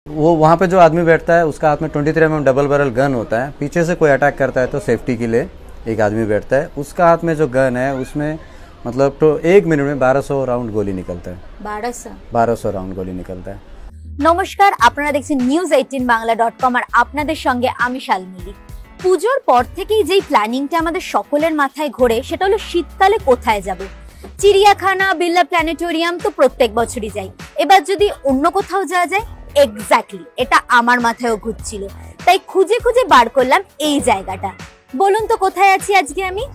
वो वहाँ पे जो आदमी बैठता है उसका हाथ में 23 mm डबल बैरल गन होता है। पीछे से कोई अटैक करता है तो सेफ्टी के लिए एक आदमी बैठता है, उसका हाथ में जो गन है उसमें मतलब तो 1 मिनट में 1200 राउंड गोली निकलता है। 1200 राउंड गोली निकलता है। নমস্কার, আপনারা দেখছেন news18bangla.com আর আপনাদের সঙ্গে আমি শালমিলি। পুজোর পর থেকেই যেই প্ল্যানিংটা আমাদের সকলের মাথায় ঘোরে সেটা হলো শীতকালে কোথায় যাব। চিড়িয়াখানা, বিড়লা প্ল্যানেটোরিয়াম তো প্রত্যেক বছরই যাই, এবার যদি অন্য কোথাও যাওয়া যায়। এক্স্যাক্টলি এটা আমার মাথায়ও ঘুরছিল, তাই খুঁজে খুঁজে বার করলাম এই জায়গাটা। বলুন তো কোথায় আছি আজকে আমি?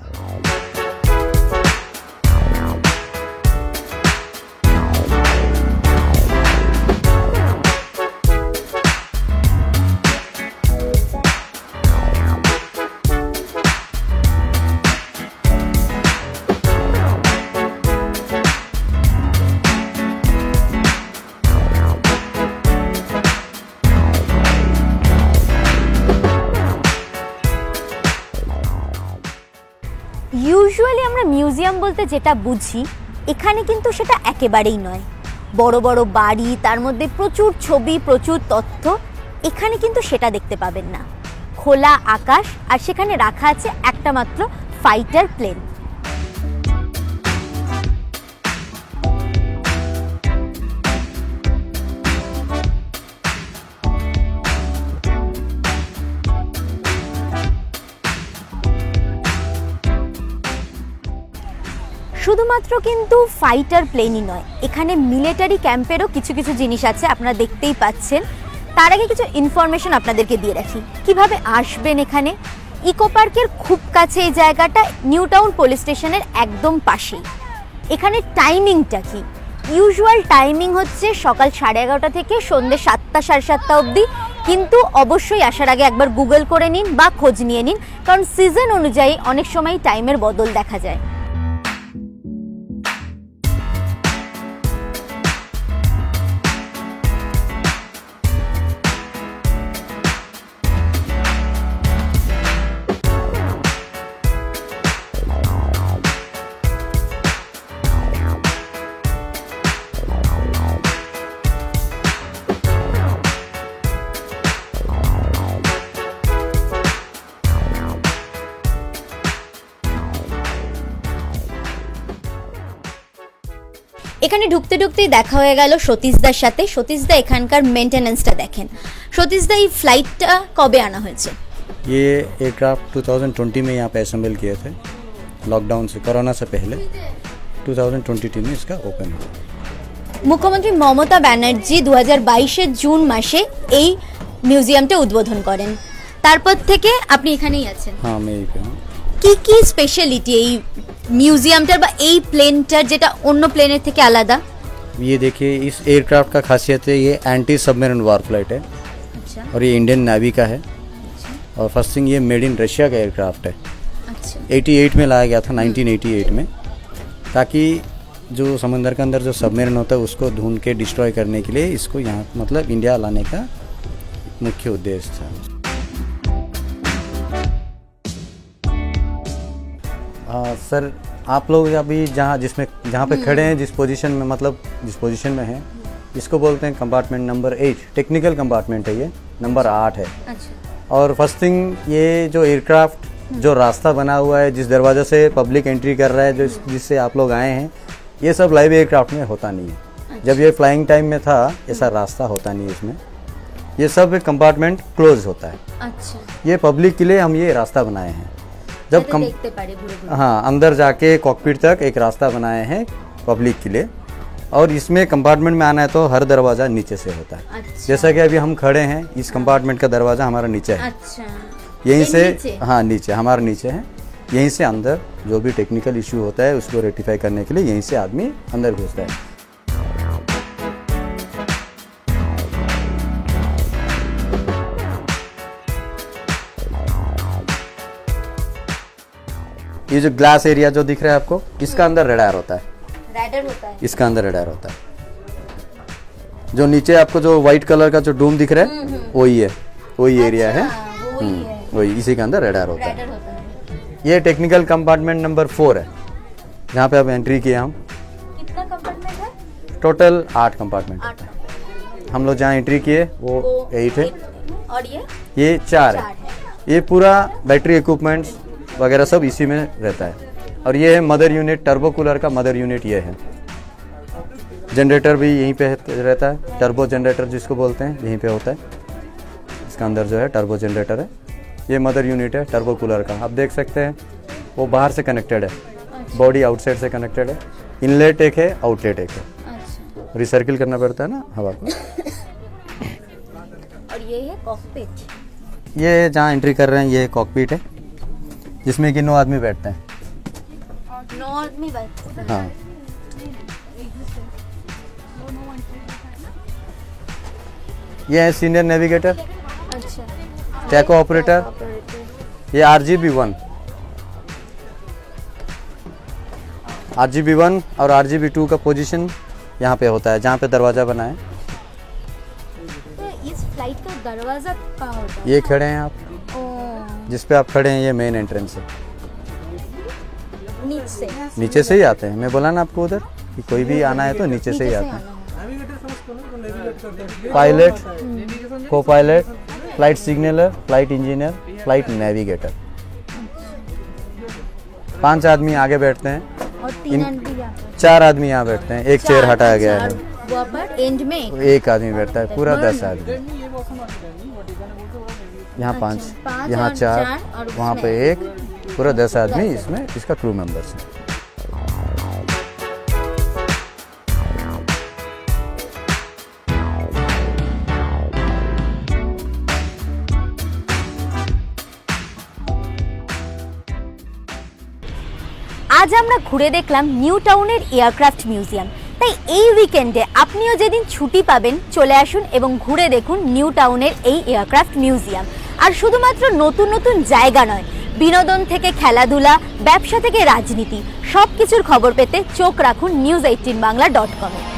ইউজুয়ালি আমরা মিউজিয়াম বলতে যেটা বুঝি এখানে কিন্তু সেটা একেবারেই নয়। বড় বড় বাড়ি, তার মধ্যে প্রচুর ছবি, প্রচুর তথ্য, এখানে কিন্তু সেটা দেখতে পাবেন না। খোলা আকাশ আর সেখানে রাখা আছে একটা মাত্র ফাইটার প্লেন। শুধুমাত্র কিন্তু ফাইটার প্লেনই নয়, এখানে মিলিটারি ক্যাম্পেরও কিছু কিছু জিনিস আছে, আপনারা দেখতেই পাচ্ছেন। তার আগে কিছু ইনফরমেশন আপনাদেরকে দিয়ে রাখি কিভাবে আসবেন এখানে। ইকো পার্কের খুব কাছে এই জায়গাটা, নিউ টাউন পুলিশ স্টেশনের একদম পাশেই। এখানে টাইমিংটা কি? ইউজুয়াল টাইমিং হচ্ছে সকাল 11:30 থেকে সন্ধ্যে 7টা, 7:30 অবধি, কিন্তু অবশ্যই আসার আগে একবার গুগল করে নিন বা খোঁজ নিয়ে নিন, কারণ সিজন অনুযায়ী অনেক সময় টাইমের বদল দেখা যায়। এখানে ঢুকতে ঢুকতেই দেখা হয়ে গেল সতীশদার সাথে। সতীশদা এখানকার মেইনটেনেন্সটা দেখেন। সতীশদা, এই ফ্লাইটটা কবে আনা হয়েছে? ये एयरक्राफ्ट 2020 में यहाँ पे असेंबल किए थे, लॉकडाउन से, कोरोना से पहले 2022 में इसका ओपन हुआ। মুখ্যমন্ত্রী মমতা ব্যানার্জি 2022-এর জুন মাসে এই মিউজিয়ামটা উদ্বোধন করেন। তারপর থেকে আপনি এখানেই আছেন? हाँ, मैं यहीं पे हूँ। কি কি স্পেশালিটি এই মিউজিয়ামটার বা এই প্লেনটার যেটা অন্য প্লেনের থেকে আলাদা? ये देखिए, इस एयरक्राफ्ट का खासियत है ये एंटी सबमरीन वार फ्लाइट है। अच्छा। और ये इंडियन नेवी का है। और फर्स्ट थिंग, ये मेड इन रशिया का एयरक्राफ्ट है। अच्छा। 88 में लाया गया था, 1988 में, ताकि जो समंदर के अंदर जो सबमरीन होता है उसको ढूंढ के डिस्ट्रॉय करने के लिए इसको यहाँ मतलब इंडिया लाने का मुख्य उद्देश्य था। सर, आप लोग अभी जहाँ पे खड़े हैं, जिस पोजीशन में मतलब जिस पोजीशन में हैं, इसको बोलते हैं कंपार्टमेंट नंबर 8। टेक्निकल कंपार्टमेंट है, ये नंबर 8 है। अच्छा। और फर्स्ट थिंग, ये जो एयरक्राफ्ट जो रास्ता बना हुआ है, जिस दरवाजे से पब्लिक एंट्री कर रहा है, जो जिससे आप लोग आए हैं, ये सब लाइव एयरक्राफ्ट में होता नहीं है। अच्छा। जब ये फ्लाइंग टाइम में था ऐसा रास्ता होता नहीं है इसमें, ये सब कंपार्टमेंट क्लोज होता है। अच्छा। ये पब्लिक के लिए हम ये रास्ता बनाए हैं। जब देखते पारे घुरे-घुरे। हाँ, अंदर जाके कॉकपिट तक एक रास्ता बनाए हैं पब्लिक के लिए। और इसमें कंपार्टमेंट में आना है तो हर दरवाज़ा नीचे से होता है। अच्छा। जैसा कि अभी हम खड़े हैं, इस कंपार्टमेंट का दरवाज़ा हमारा नीचे है। अच्छा। यहीं से नीचे? हाँ, नीचे हमारा नीचे है। यहीं से अंदर जो भी टेक्निकल इशू होता है उसको रेक्टिफाई करने के लिए यहीं से आदमी अंदर घुसता है। ये जो ग्लास एरिया जो दिख रहा है आपको, इसका अंदर रडार होता है। रैडर होता है? इसका अंदर रडार होता है। जो नीचे आपको जो व्हाइट कलर का जो डूम दिख रहा है वही है, वही एरिया है। वही, इसी के अंदर रडार होता है। ये टेक्निकल कंपार्टमेंट नंबर 4 है, जहाँ पे आप एंट्री किए हम। कितना कंपार्टमेंट है? Total 8 compartment. हम लोग जहाँ एंट्री किए वो 8 है और ये 4 है। ये पूरा बैटरी इक्विपमेंट्स वगैरह सब इसी में रहता है। और ये है मदर यूनिट, टर्बो कूलर का मदर यूनिट ये है। जनरेटर भी यहीं पे रहता है, टर्बो जनरेटर जिसको बोलते हैं यहीं पे होता है। इसका अंदर जो है टर्बो जनरेटर है। ये मदर यूनिट है टर्बो कूलर का, आप देख सकते हैं वो बाहर से कनेक्टेड है, बॉडी आउटसाइड से कनेक्टेड है। इनलेट एक है, आउटलेट एक है, रिसर्किल करना पड़ता है ना हवा को। और ये है कॉकपिट, ये जहाँ एंट्री कर रहे हैं ये कॉकपिट है जिसमें कि 9 आदमी बैठते हैं। 9 आदमी बैठते हैं। हाँ, ये है सीनियर नेविगेटर, अच्छा, टैको ऑपरेटर, ये RGB1 और RGB2 का पोजीशन यहाँ पे होता है जहाँ पे दरवाज़ा बना है। तो इस फ्लाइट का दरवाज़ा कहाँ होता है? ये खड़े हैं आप, जिस पे आप खड़े हैं ये मेन एंट्रेंस है। नीचे से ही आते हैं, मैं बोला ना आपको उधर कि कोई भी आना है तो नीचे से ही आते हैं। Pilot, co-pilot, flight signaller, flight engineer, flight navigator, 5 आदमी आगे बैठते हैं और 3 आदमी 4 आदमी यहाँ बैठते हैं। एक चेयर हटाया गया है, वहाँ पर एंड में एक आदमी बैठता है, पूरा 10 आदमी। यहाँ 5, यहाँ 4, वहाँ पे 1, पूरा 10 आदमी इसमें इसका क्रू मेंबर्स है। আজ আমরা ঘুরে দেখলাম নিউ টাউনের এয়ারক্রাফট মিউজিয়াম। তাই এই উইকেন্ডে আপনিও যেদিন ছুটি পাবেন চলে আসুন এবং ঘুরে দেখুন নিউ টাউনের এই এয়ারক্রাফট মিউজিয়াম। আর শুধুমাত্র নতুন নতুন জায়গা নয়, বিনোদন থেকে খেলাধুলা, ব্যবসা থেকে রাজনীতি, সব কিছুর খবর পেতে চোখ রাখুন news18bangla.com-এ।